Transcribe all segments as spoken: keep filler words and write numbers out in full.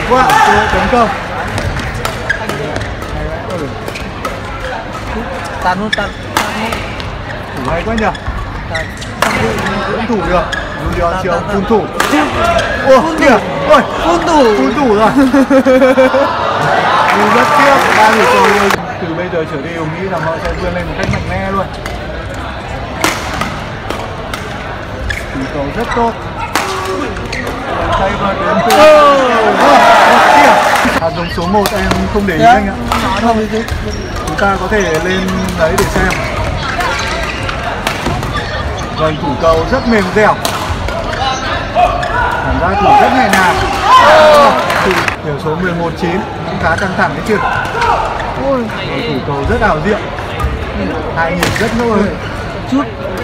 quá, tấn công. Tàn luôn, tàn. Thủ hay quá nhỉ. Vẫn thủ được. Julian chiều phun thủ. Ô kìa, ôi phun thủ, phun thủ rồi. Dù rất tiếc, ba người chơi từ bây giờ trở đi Hùng nghĩ là họ sẽ vươn lên một cách mạnh mẽ luôn. Thủ cầu rất tốt. Tay vợt đến từ hạt giống số một em không để ý anh ạ. Chúng ta có thể lên đấy để xem. Vâng, thủ cầu rất mềm dẻo. Cảm giác thủ rất nhẹ nhàng. Điểm số mười một chín cũng khá căng thẳng đấy chứ. Ôi, thủ cầu rất ảo diệu. Hai nhịp rất nỗi chút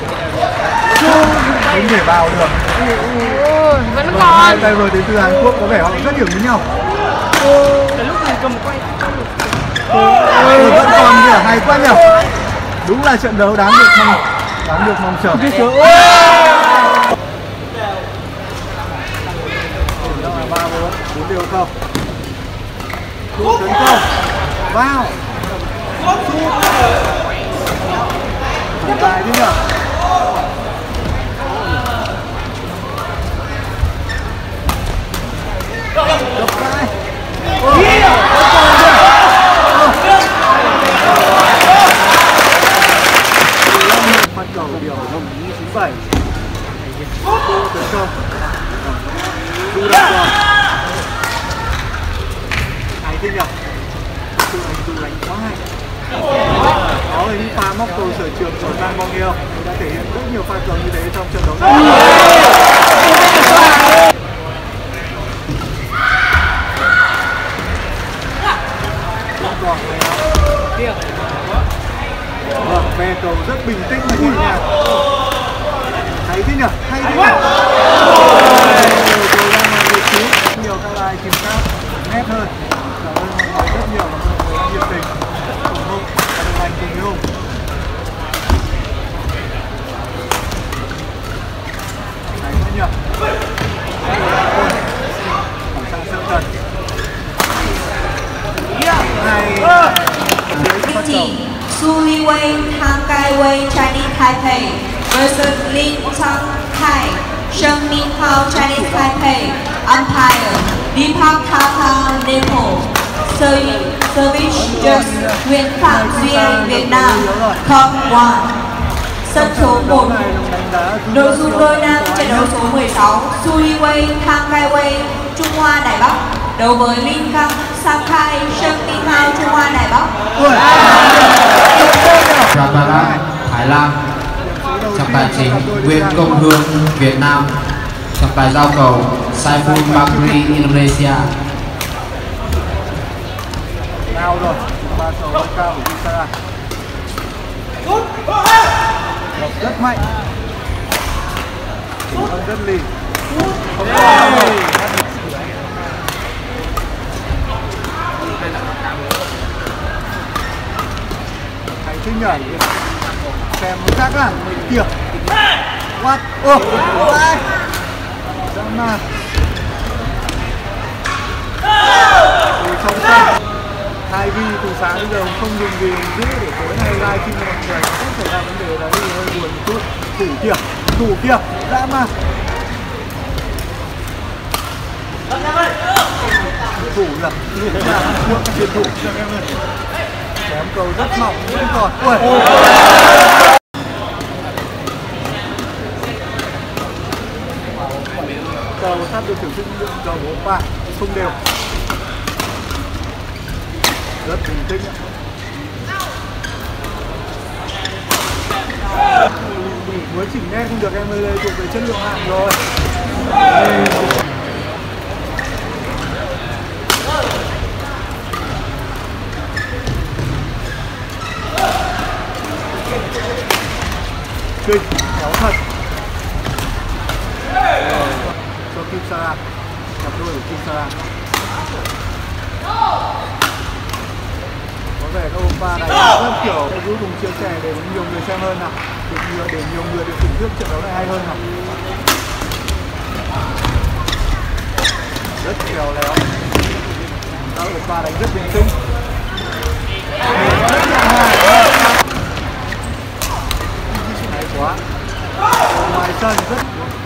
không thể vào được. Vẫn vâng, còn. hai tay vợt đến từ Hàn Quốc có vẻ họ rất hiểu với nhau. Cái lúc này cầm quay. Ôi, vẫn còn kìa, hay quá nhỉ. Đúng là trận đấu đáng được mong đáng được mong chờ. ba bốn bốn điều không. Tấn công vào. Dài đi nhỉ. Đập vai. Bắt đầu điều hồng chín bảy. Tấn công. Du đập rồi. Hay thế nhỉ. Tự đánh du đánh quá hay. Đó là những pha móc cầu sở trường của Giang Bong Yêu đã thể hiện rất nhiều pha cầu như thế trong trận đấu này. Vâng, ve cầu rất bình tĩnh và nhẹ nhàng. Hay thế nhỉ, hay thế nhỉ. Cầu đang là vị trí nhiều các like tìm khác nét hơn. Cảm ơn mọi người rất nhiều và mọi người đã nhiệt tình ủng hộ và đồng hành cùng với Hùng. Hay thế nhỉ. Khoảng sang sân thật. Hay. Su Liwei Hangkai Chinese Taipei versus Lin Chang Kai Sheng Min Hao Chinese Taipei Umpire Deepak Thapa Nepal Service Judge Nguyễn Phạm Duy Anh Việt Nam Court một. Sân số một. Nội dung đôi nam trận đấu số mười sáu Su Liwei Hangkai Trung Hoa Đài Bắc đấu với Lin Kang Sakai Sheng Min Hao Trung Hoa Đài Bắc. Rabarat Thái Lan. Trọng tài chính Nguyễn Công Hương Việt Nam. Trọng tài giao cầu Saiful Bakri Indonesia. Cao rồi, ba cầu rất cao của Kisara. Đập rất mạnh. Không rất lì. Không có. Hay thế nhảy. Xem nó khác là mình kìa. What? Ô, vai. Dám mà. Từ trong sân. Thay vì từ sáng bây giờ không dùng gì giữ để tối nay live stream cho mọi người không xảy ra vấn đề là đi hơi buồn một chút. Thủ kìa, thủ kìa, dã mà. Thủ là thủ là một chiến thủ cho em ơi. Kém cầu rất mỏng vẫn còn. Ui. Cầu sắp được thưởng thức lượng cầu của ba không đều. Rất bình tĩnh. Mới chỉnh nét không được em ơi, đây thuộc về chất lượng hạng rồi. Kinh, kéo thật. Cho Kim Sara, cặp đôi của Kim Sara. Có vẻ các oppa này rất kiểu vui cùng chia sẻ để nhiều người xem hơn nào, để nhiều, để nhiều người được thưởng thức trận đấu này hay hơn nào. Rất khéo léo. Đó, Oppa đánh rất bình tĩnh. Hay quá. Ngoài sân rất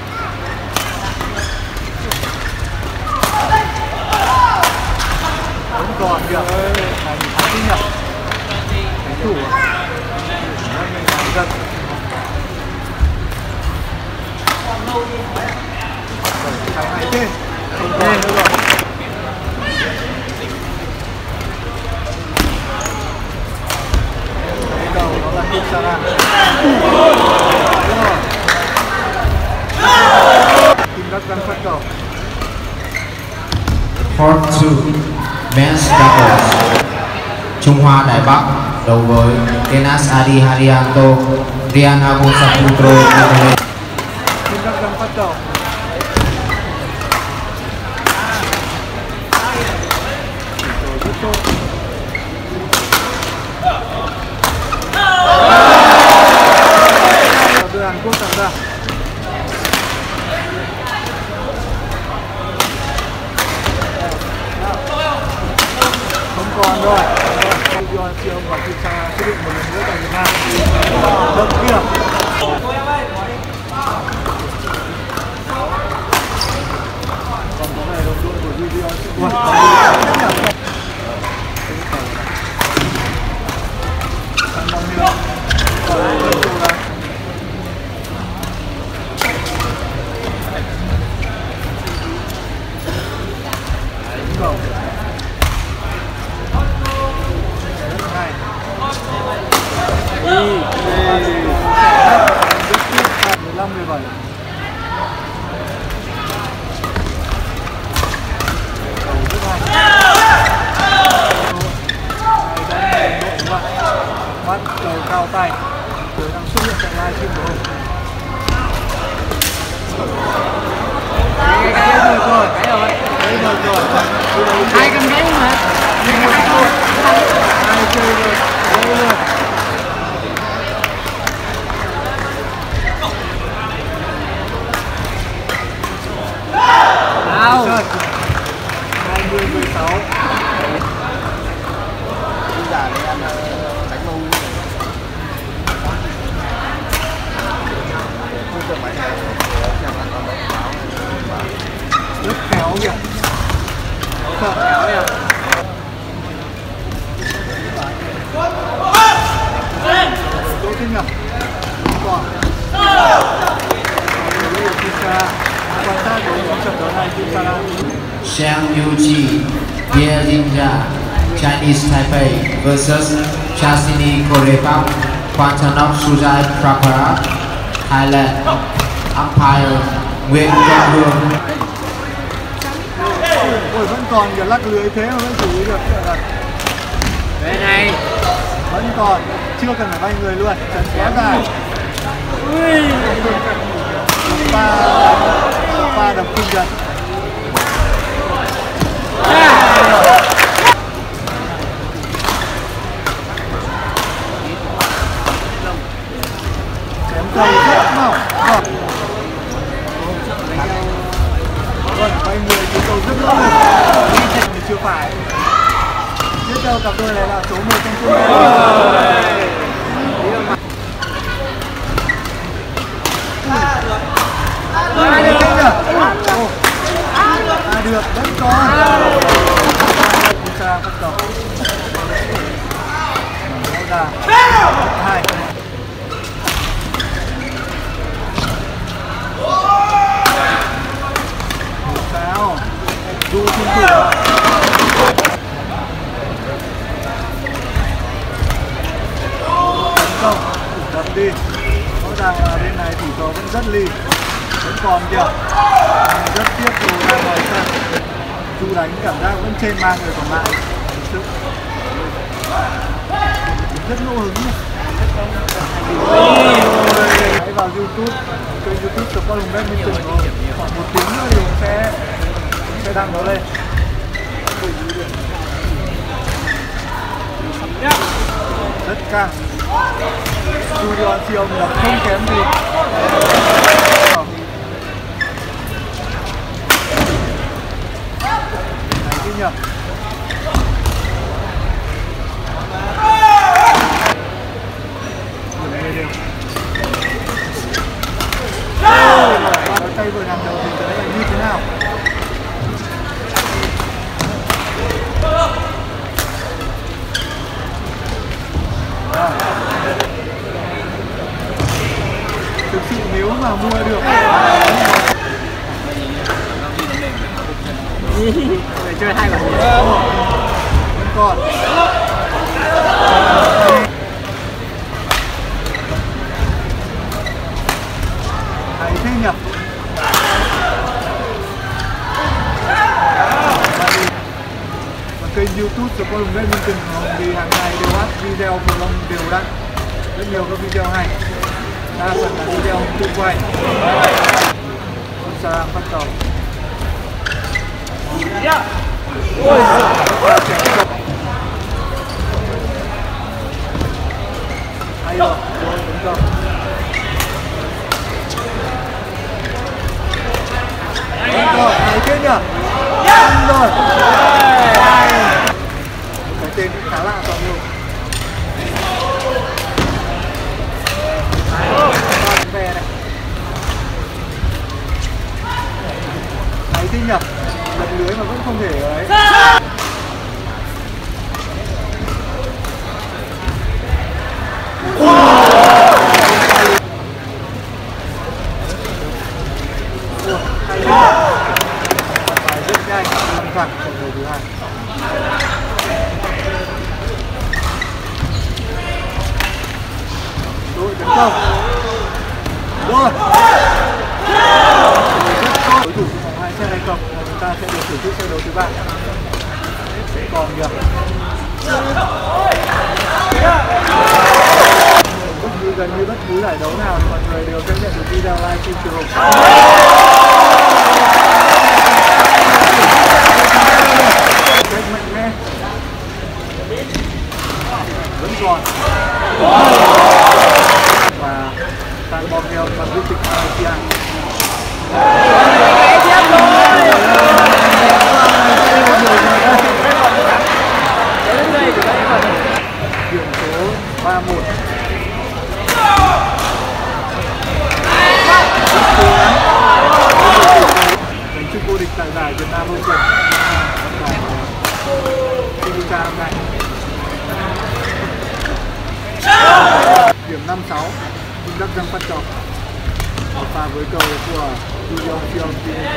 vẫn còn kìa. Này khá kinh nhỉ. Đánh thủ à? Đang mình làm dân. Thằng này thế. Không còn nữa rồi. Đầu nó là Kisara. Kim Đắc đang phát cầu. Court two Men's Doubles. Trung Hoa Đài Bắc đấu với Enas Adi Haryanto, Rian Abu Saputro Indonesia. Kim Đắc đang phát cầu. Rất tốt. Đưa Hàn Quốc tặng ra. Không còn rồi. Yon siêu và Kisara quyết định một lần nữa tại Việt Nam. Đâm kia. Còn có này đồng đội của Vivian Ui. Thằng Nam Hiếu. Còn đây là cầu. Hai. Đi. mười lăm mười bảy. Cầu rất hay. Mắt cầu cao tay. Rồi đang xuất hiện tại livestream của Hùng. Cái rồi rồi, cái rồi. Cái rồi rồi. Hai cầm ghế mà. Hai chơi rồi. Đây luôn. Nào. hai mươi mười sáu. Bây giờ để anh đánh mông không cần máy này nhằm ăn con đánh báo Rất khéo kìa. Sợ khéo kìa. Đỗ Thiên Ngọc. Còn quan sát của những trận đấu này Kisara. Xiang Yuji Yerinja, Chinese Taipei versus Chasini Korepak, Quantanok Sujai Prapara, Thailand, Umpire Nguyễn Quang Hương. Ôi vẫn còn kìa, lắc lưới thế mà vẫn xử lý được. Bên này. Vẫn còn, chưa cần phải bay người luôn. Trận quá dài. Ui. Pha pha đập kinh trận. Chém cầu rất mỏng. Vâng, bay người cái cầu rất lớn. Nhưng chưa phải. Tiếp theo cặp đôi này là số mười trong chung. À được không nhỉ? À được, vẫn còn. Kisara phát cầu. Ra. Hai. Sao? Du thiên thủ. Tấn công, đập đi. Rõ ràng là bên này thủ cầu vẫn rất ly. Vẫn còn kìa. Rất tiếc dù ra ngoài sân. Du đánh cảm giác vẫn trên ba người còn lại. Thực sự rất ngẫu hứng. Hãy vào YouTube, kênh YouTube của Con Hùng Badminton rồi. Khoảng một tiếng nữa thì mình sẽ sẽ đăng nó lên. Rất căng. Studio siêu là không kém gì. Này chứ nhỉ. tay vừa làm đầu thì sẽ là như thế nào. À. Thực sự nếu mà mua được để chơi hai bản gì vẫn còn hay thế nhỉ. Và kênh YouTube Sport Hùng Badminton thì hàng ngày đều up video cầu lông đều đặn, rất nhiều các video hay, đa phần là video tự quay. Sa đang bắt đầu. Ôi, hay rồi, rồi tấn công. Tấn công, hay thế nhỉ? Ăn rồi. Cái tên cũng khá lạ toàn luôn. Về này. Hay thế nhỉ? Lật lưới mà vẫn không thể ấy. Phải rất nhanh, căng thẳng trong đầu thứ hai. Đội tấn công. Rồi. Đối thủ trong vòng hai set hay không? Chúng ta sẽ được thử thức trận đấu thứ ba. Sẽ còn kìa. Bất cứ gần như bất cứ giải đấu nào thì mọi người đều sẽ nhận được video livestream từ Hùng. Rất mạnh mẽ. Vẫn còn. Và Tan bom heo bằng quyết định Malaysia. Điểm số ba một. Giành chức vô địch tại giải Việt Nam Open Singapore năm nay. Điểm năm sáu. Vinh Đắc Giang phát trò. Một pha với cầu của William Fion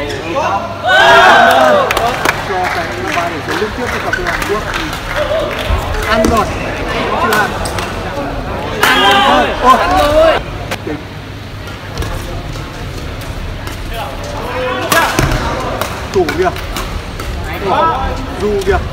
cho cái ba điểm số liên tiếp cho cặp đôi Hàn Quốc. Ăn rồi, chưa ăn. Ăn rồi, ăn rồi. Tủ kìa, dù kìa.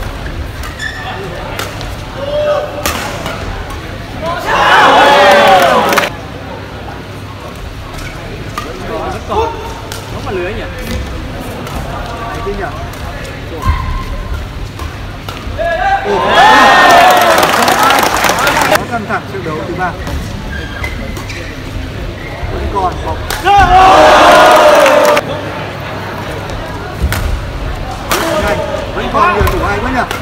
Nó mà lưới nhỉ? Đấy thế nhỉ? Nó căng thẳng trận đấu thứ ba. Vẫn còn bóng. Nhanh, vẫn còn nhiều thủ hay quá nhỉ?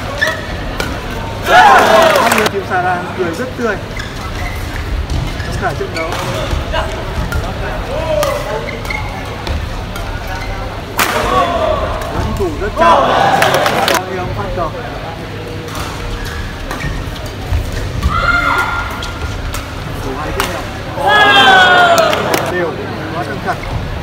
Các người team Sa đang cười rất tươi trong cả trận đấu. Vẫn thủ rất chắc. Còn nhiều phát cầu. Thủ hay thế nhỉ? Đều, quá căng thẳng.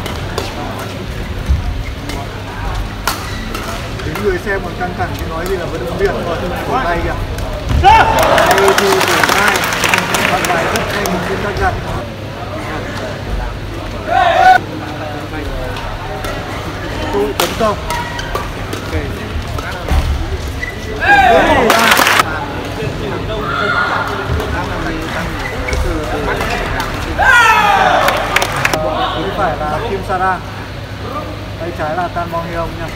Đến người xem còn căng thẳng thì nói gì là vận động viên rồi, thủ tay kìa. Hay thì thủ hai, bắt bài rất hay một chuyên tác giặt. Đội tấn công. Bên phải là Kim Sara, tay trái là Tan Bong Hyung nha.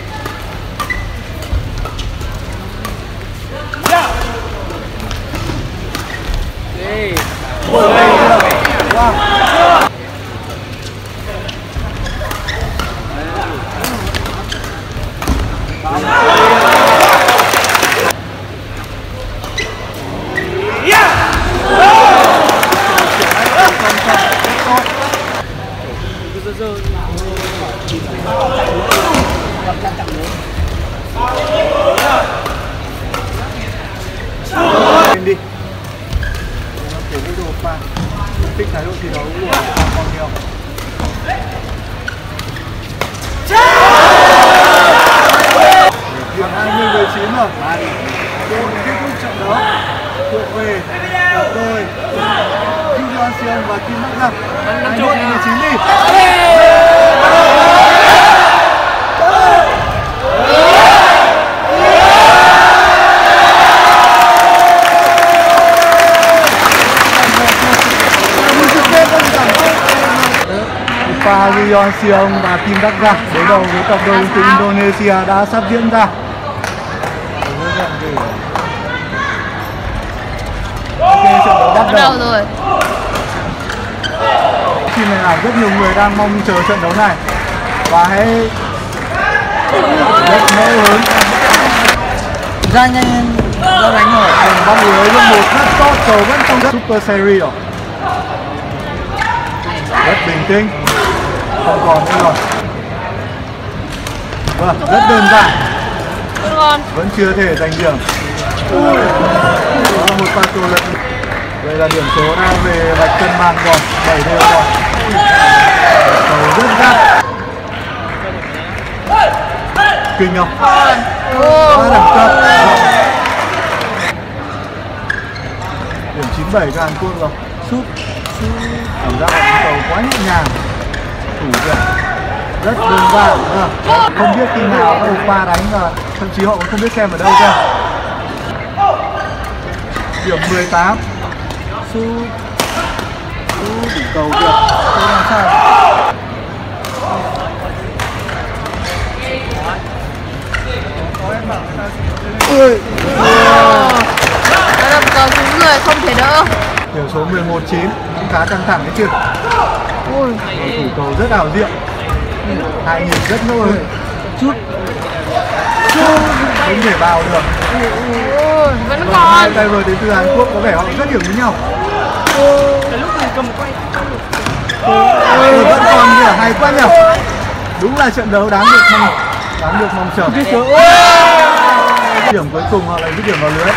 Đi. Wow. Lên đi. Nó kiểu cái đồ pha. Tích thái độ thi đấu của con nhiều. Điểm hai mươi mười chín rồi. Đội kết thúc trận đấu thuộc về cặp đôi Julian Sion và Kim Bắc Giang. hai mươi mốt mười chín đi. Pha Julian Sion và Kim Bắc Giang đối đầu với cặp đôi từ Indonesia đã sắp diễn ra. Ok, trận đấu bắt đầu rồi. Team này là rất nhiều người đang mong chờ trận đấu này và hãy rất nỗ hứng ra nhanh ra đánh rồi. Đường bóng lưới luôn một rất tốt cầu vẫn trong rất Super Series rồi. Rất bình tĩnh, không còn nữa rồi. Vâng, rất đơn giản, vẫn chưa thể giành điểm. Đó là một pha cầu lật. Đây là điểm số đang về vạch cân bằng rồi, bảy đều rồi. Cầu rất gắt. Kinh không? Quá đẳng cấp. Điểm chín bảy cho Hàn Quốc rồi. Sút. Cảm giác là cầu quá nhẹ nhàng. Thủ kìa. Rất đơn giản. Không biết khi nào các pha đánh và thậm chí họ cũng không biết xem ở đâu cơ. Điểm mười tám. Su Su đỉnh cầu kìa. Không làm sao. Ui. Đó là một cầu cứu người không thể đỡ. Điểm số mười một chín cũng khá căng thẳng đấy chứ. Ui. Thủ cầu rất ảo diệu. Hai nhìn rất nỗ lực. Chút không thể vào được. Ôi, vẫn Và còn. hai tay vợt đến từ Hàn Quốc có vẻ họ rất hiểu với nhau. Cái lúc này cầm quay. Ừ, vẫn còn kìa, hay quá nhỉ. Đúng là trận đấu đáng được mong đáng được mong chờ. Điểm cuối cùng họ lại dứt điểm vào lưới.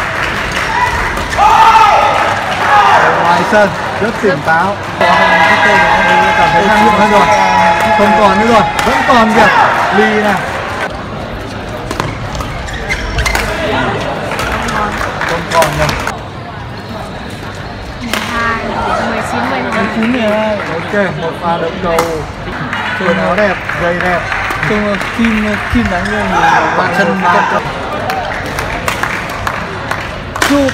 Ở ngoài sân rất tỉnh táo. Cảm thấy năng lượng hơn rồi. Không còn nữa rồi, vẫn còn kìa. Ly này. Không còn nhỉ. mười chín mười chín mười hai. Ok, một pha đỡ cầu. Quần áo đẹp, giày đẹp. Trông Kim Kim đánh lên bàn chân cấp. Chụp.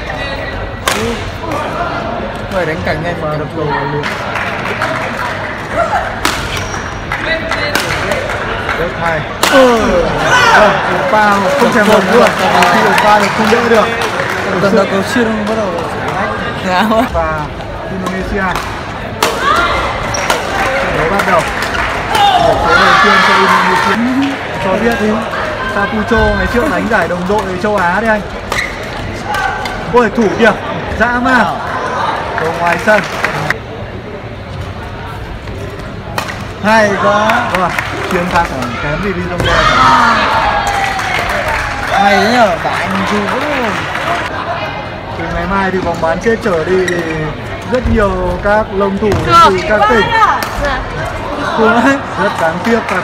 Phải đánh cảnh nhanh mà đập cầu luôn. Rất hay. Ừ. Ờ, pha không thèm một luôn. Khi pha được không đỡ được. Tần đợt cầu siêu bắt đầu. Và Indonesia. Trận đấu bắt đầu. Một số đầu tiên cho Indonesia. Cho biết đi. Sapucho ngày trước đánh giải đồng đội châu Á đấy anh. Ôi thủ kìa, dã man. Cầu ngoài sân. Hay quá. Vâng, chiến thắng kém gì đi trong đây. Hay đấy nhờ, cả anh Chu cũng. Từ ngày mai thì vòng bán kết trở đi thì rất nhiều các lông thủ từ các tỉnh. Rất đáng tiếc thật.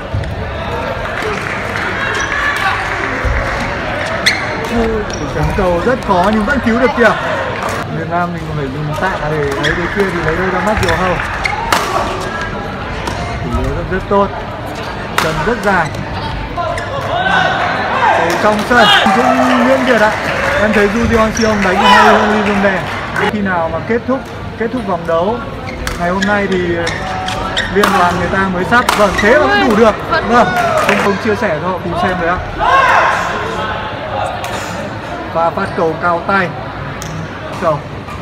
Chấm cầu rất khó nhưng vẫn cứu được kìa. Việt Nam mình phải dùng tạ để lấy cái kia thì lấy đâu ra mắt nhiều hơn. Thủ rất, rất tốt. Chân rất dài. Ở trong sân cũng Nguyễn Việt ạ. Em thấy Julian Sion đánh hay hơn Lee Jong Dae. Khi nào mà kết thúc kết thúc vòng đấu ngày hôm nay thì liên đoàn người ta mới sắp. Vâng, thế mà vẫn đủ được. Vâng, không không chia sẻ cho họ cùng xem đấy ạ. Và phát cầu cao tay. Cầu.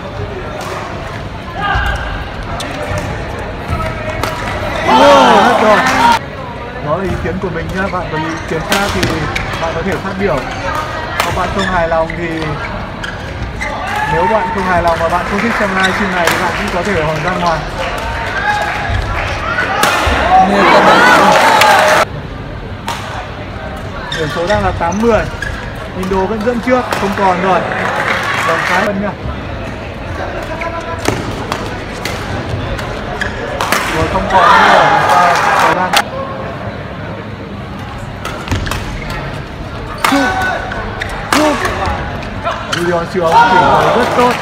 Oh, hết rồi. Đó là ý kiến của mình nhá. Bạn có ý kiến khác thì bạn có thể phát biểu. Nếu bạn không hài lòng thì nếu bạn không hài lòng và bạn không thích xem livestream này thì bạn cũng có thể hỏi ra ngoài. số đang là tám mười. Indo vẫn dẫn trước, không còn rồi. Vòng trái hơn nha. Rồi không còn nữa rồi. Thời gian. Chụp. Chụp. Video siêu chuyển đổi rất tốt.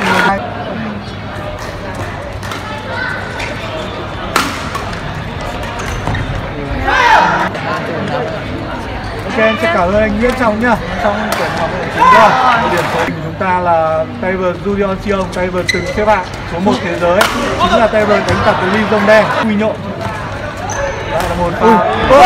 Ok, em sẽ cảm ơn anh Nguyễn Trọng nhá. Trong chuyển học của chúng tôi, điểm số của chúng ta là tay vợt Julian Chiong, tay vợt từng xếp hạng số một thế giới, chính là tay vợt đánh cặp với Lee Dong Đen, Quy Nhộn. Đó là một pha.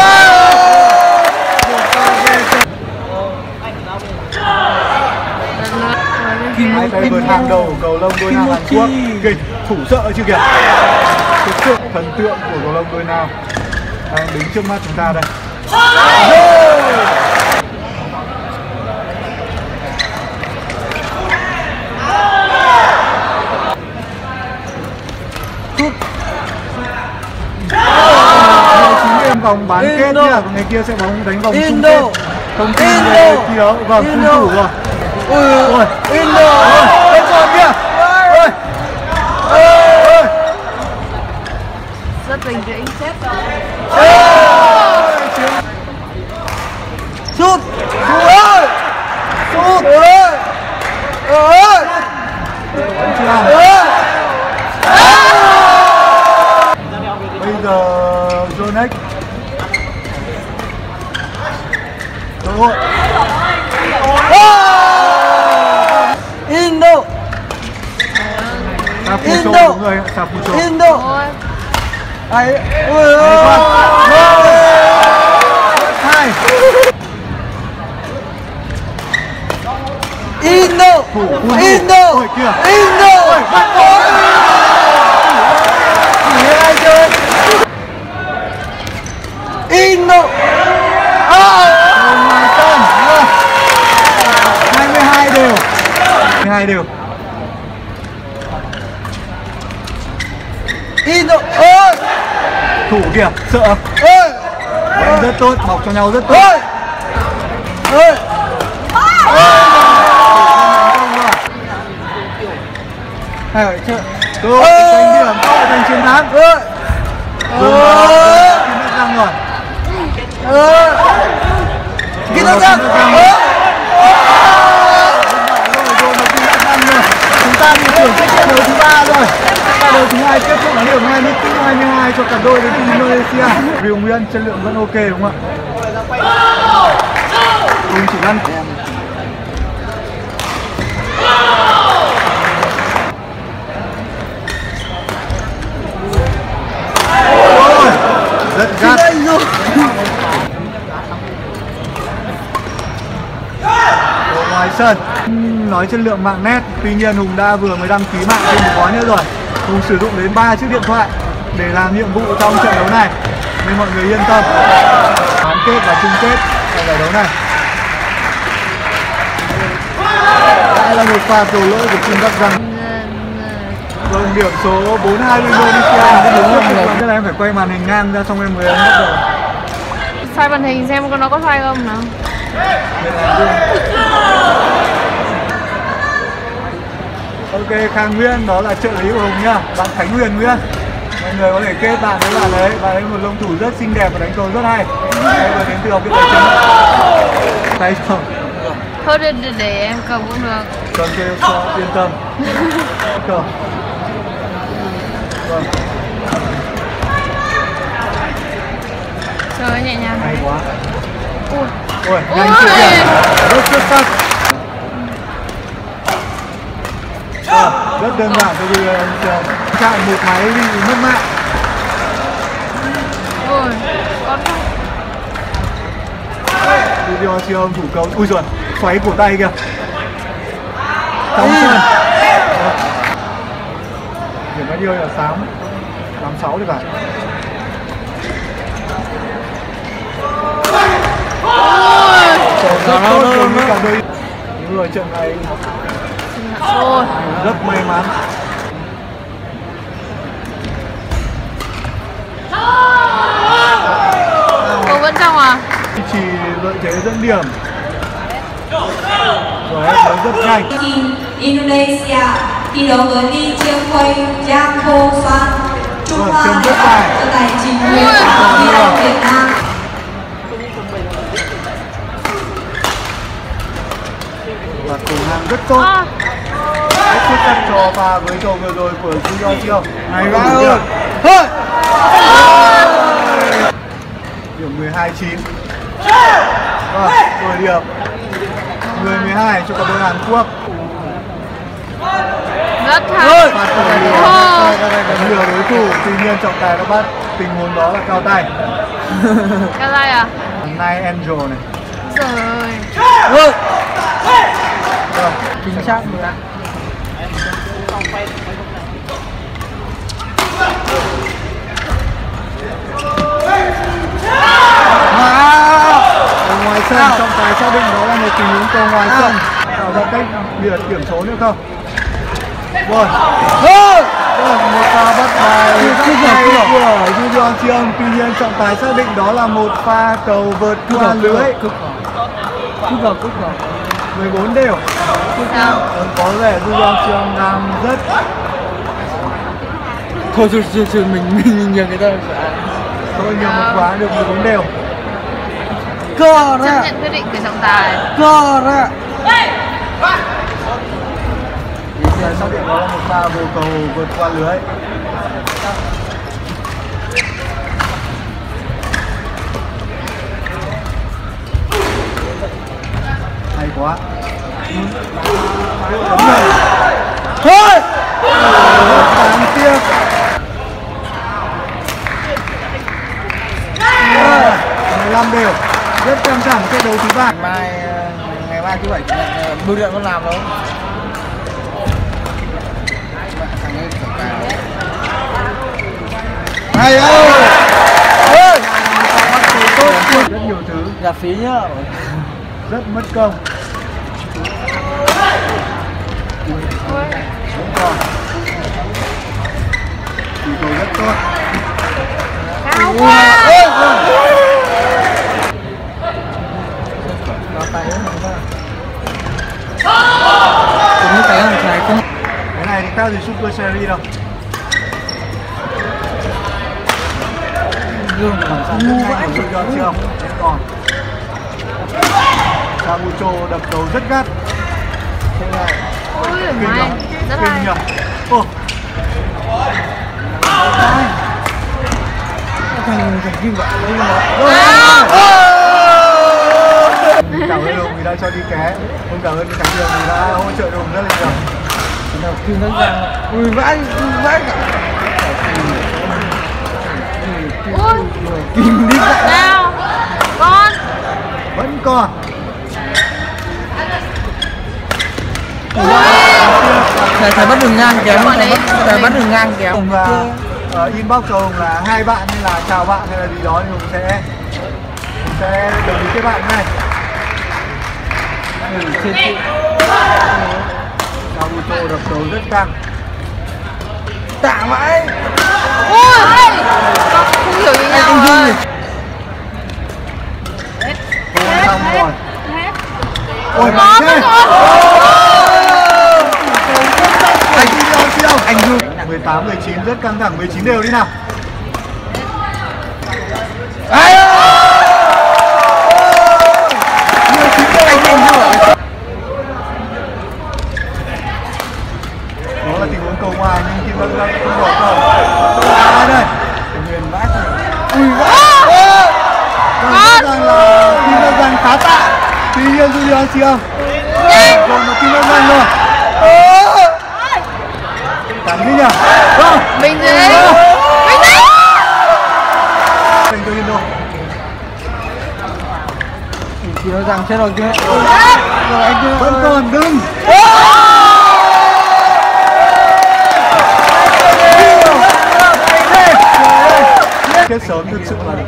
Hai tay vợt hàng đầu của cầu lông đôi nam Hàn Quốc, kịch thủ sợ chưa kìa. Thực sự thần tượng của cầu lông đôi nam đang đứng trước mắt chúng ta đây. Vòng bán kết nhá, còn ngày kia sẽ bóng đánh vòng chung kết. Không tin về thi đấu, vâng, cung thủ rồi. Ôi, Indo, lên rồi kìa. Ôi, ôi, rất bình tĩnh. sút, ôi, sút, ôi, ôi, bây giờ Jonex cơ hội. Indo, Sapucho đúng rồi, Sapucho. Indo, Ôi, ôi, ôi, hai. Indo, Indo, Ôi kìa. Indo, Ôi, bắt bóng. ai chơi? Indo, Ngoài sân. hai mươi hai đều. hai mươi hai đều. Indo, ôi, Thủ kìa, sợ. ôi, Đánh rất tốt, bọc cho nhau rất tốt. ôi, ôi. Hai hỏi chơi. Cơ hội giành điểm, cơ hội giành chiến thắng. Ôi, ôi, Răng rồi. ôi, cái nó ra. Chúng ta đi chuyển sang trận đấu thứ ba rồi. Trận đấu thứ hai kết thúc ở điểm hai mươi bốn hai mươi hai cho cả đôi đến từ Indonesia. Rìu Nguyên chất lượng vẫn ok đúng không ạ? Không chỉ ngăn của em. Ôi, rất gắt. Ở ngoài sân nói chất lượng mạng nét, tuy nhiên Hùng đã vừa mới đăng ký mạng thêm một gói nữa rồi. Hùng sử dụng đến ba chiếc điện thoại để làm nhiệm vụ trong trận đấu này, nên mọi người yên tâm. Bán kết và chung kết ở giải đấu này. Đây là một pha cầu lỗi của Kim Đắc Răng. Vâng, điểm số bốn hai Indonesia. Chắc là em phải quay màn hình ngang ra xong em mới bắt đầu. xoay màn hình xem con nó có xoay không nào. Ok, Khang Nguyên, đó là trợ lý của Hùng nhá, bạn Khánh Huyền Nguyên. Mọi người có thể kết bạn với bạn ấy, bạn ấy một lông thủ rất xinh đẹp và đánh cầu rất hay. Đây vừa đến từ học viện tài chính. Tay không? Thôi để, để, để em cầm cũng được. Cầm cho cho yên tâm. Cờ. Vâng. Chơi nhẹ nhàng. Hay quá. Ui. Ôi, nhanh chưa kìa. Rất xuất sắc. À, rất đơn giản cho bây giờ chạy một máy bị mất mạng. Ôi, con không. Video siêu âm thủ công. Ui giời, xoáy cổ tay kìa. Trong sân. Điểm bao nhiêu là tám tám sáu thì phải. Rất tốt đối với cả đôi. Đúng rồi, trận này Ôi. rất may mắn. Cô vẫn trong à? Chỉ lợi thế dẫn điểm. Rồi hết đấu rất nhanh. Indonesia thi đấu với Lee Chiang Huây, Giang Ho San. Trung Hoa Lê An ở tại Trình Nguyên thi đấu Việt Nam. Và cùng hàng rất tốt. Hết sức cắt trò và với cầu vừa rồi của Duy Chiêu. Này ba ơi. Điểm mười hai chín. Vâng, đổi điểm mười mười hai cho cả đội Hàn Quốc. Rất hay. Phạt cầu lừa đánh lừa đối thủ, tuy nhiên trọng tài đã bắt tình huống đó là cao tay. Cao tay à? Nine Angel này. Trời ơi. Vâng, Chính xác nữa. ở ngoài sân trọng tài xác định đó là một tình huống cầu ngoài sân, tạo ra cách biệt điểm số nữa không? Rồi. Vâng, một pha bắt bài của Duy Chiang, tuy nhiên trọng tài xác định đó là một pha cầu vượt qua lưới. Cúp vào, cúp vào. mười bốn đều. Sao? Có vẻ Duy Chiang đang rất Thôi thôi thôi, thôi mình mình mình nhường người ta. thôi nhiều một quá được mười bốn đều. Cơ Chấp ra. nhận quyết định của trọng tài. Cơ ra. Trọng tài xác định đó là một pha vô cầu vượt qua lưới. Hay quá. Thôi. Đáng tiếc. mười lăm đều. Rất căng thẳng trận đấu thứ ba. Mai ngày mai thứ bảy bưu điện con làm đâu. Thằng ấy phải cào. Hay ơi. Ơi. Tốt, rất nhiều thứ. Giả phí nhá. Rất mất công. Ôi. Đúng rồi. Tỷ số rất tốt. Cao quá. Cũng cái thằng trai không. Cái này thì khác gì Super Series đâu. Dương Phản xạ rất nhanh của Duy Chiang. Còn Samucho đập cầu rất gắt. Thế này Ôi kinh mày, lắm. rất Kinh hay. nhỉ. Ô. thằng thằng Kim vậy. Cảm ơn Hùng vì đã cho đi ké. Không cảm ơn Khánh Đường vì đã hỗ trợ Hùng rất là nhiều. Nào Kim nó ra. Ui vãi, vãi cả. Ôi. Kim đi vậy. Nào. Con. Vẫn còn. Thầy thầy bắt đường ngang kéo. Bọn đấy. Thầy bắt đường ngang kéo. Hùng là uh, inbox cho Hùng là hai bạn hay là chào bạn hay là gì đó thì Hùng sẽ Hùng sẽ đồng ý kết bạn ngay. Ừ, trên chị. Samucho đập cầu rất căng. Tạ vãi. Ôi. Con không hiểu gì nhau rồi. Không xong rồi. Hết. Ôi Có mạnh thế. rồi. Anh Duy Chiang. Anh Duy. mười tám mười chín rất căng thẳng, mười chín đều đi nào. Ai ơi. mười chín đều anh Duy. Đó là tình huống cầu ngoài nhưng Kim Lâm Lâm không bỏ cầu. Ai đây? Huyền vãi rồi. Ui vãi. Vâng, rõ ràng là Kim Lâm Lâm khá tạ. Tuy nhiên Duy Chiang. Còn là Kim Lâm Lâm rồi. Cắn đi nhỉ? Vâng. Bình gì? Bình gì? Dành cho Indo. Chị nói rằng chết rồi kia. Rồi anh kia vẫn còn đừng. Kết sớm thực sự là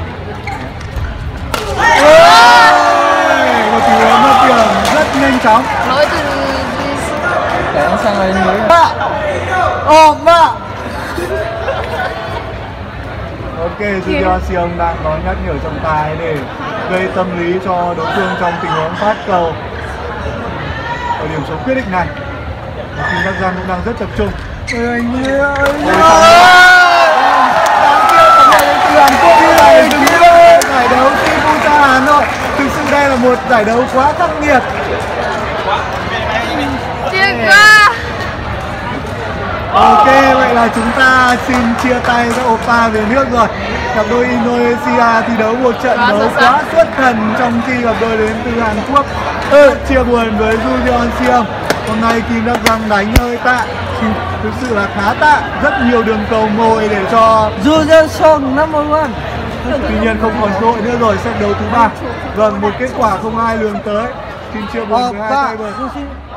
một tình huống mất điểm rất nhanh chóng. Lỗi từ Để nó sang đây mới. Ba. Ồ ba. Ok, Junior Siong đang có nhắc nhở trọng tài để gây tâm lý cho đối phương trong tình huống phát cầu ở điểm số quyết định này. Kim Đắc Giang cũng đang rất tập trung. Ôi anh ơi, đáng tiếc là người từ Hàn Quốc như này dừng bước giải đấu Sibucha Hà Nội. Thực sự đây là một giải đấu quá khắc nghiệt. Tiếc quá. Ok, vậy là chúng ta xin chia tay với Oppa về nước rồi. Cặp đôi Indonesia thi đấu một trận Quá đấu xuất sắc. quá xuất thần trong khi cặp đôi đến từ Hàn Quốc. Ừ, chia buồn với Junior Siong. Hôm nay Kim Đắc Giang đánh hơi tạ, thực sự là khá tạ, rất nhiều đường cầu mồi để cho Junior Siong number one. tuy nhiên không còn cơ hội nữa rồi, set đấu thứ ba. Vâng, một kết quả không ai lường tới. Xin chia buồn với hai tay vợt.